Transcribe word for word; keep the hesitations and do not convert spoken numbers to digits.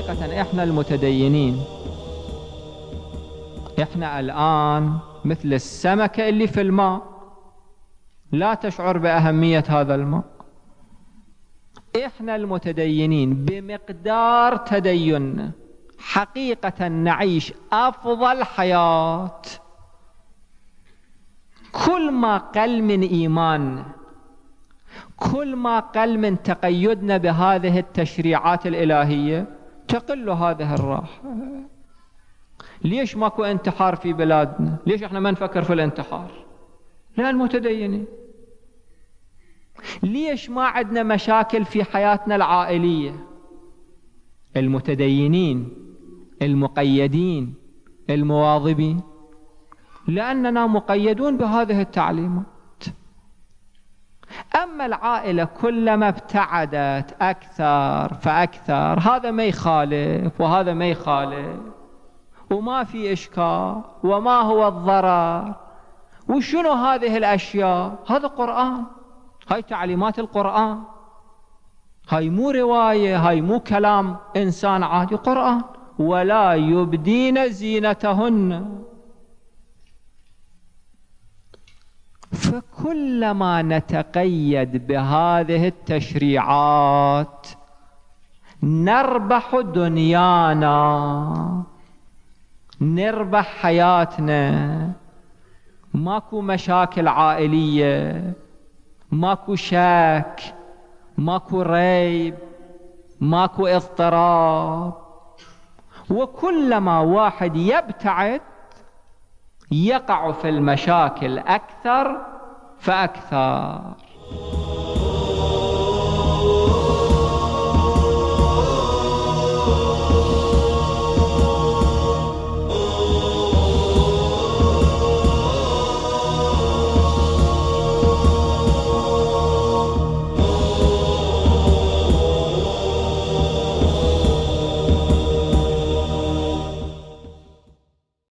حقيقة إحنا المتدينين إحنا الآن مثل السمكة اللي في الماء، لا تشعر بأهمية هذا الماء. إحنا المتدينين بمقدار تديننا حقيقة نعيش أفضل حياة. كل ما قل من إيماننا، كل ما قل من تقيدنا بهذه التشريعات الإلهية، تقل هذه الراحة. ليش ماكو انتحار في بلادنا؟ ليش احنا ما نفكر في الانتحار؟ لأن متدينين. ليش ما عندنا مشاكل في حياتنا العائلية؟ المتدينين المقيدين المواظبين، لأننا مقيدون بهذه التعليمات. أما العائلة كلما ابتعدت أكثر فأكثر، هذا ما يخالف وهذا ما يخالف وما في إشكال، وما هو الضرر وشنو هذه الأشياء؟ هذا قرآن، هاي تعليمات القرآن، هاي مو رواية، هاي مو كلام إنسان عادي، قرآن. ولا يبدين زينتهن. فكلما نتقيد بهذه التشريعات نربح دنيانا، نربح حياتنا. ماكو مشاكل عائلية، ماكو شك، ماكو ريب، ماكو اضطراب. وكلما واحد يبتعد يقع في المشاكل أكثر فأكثر.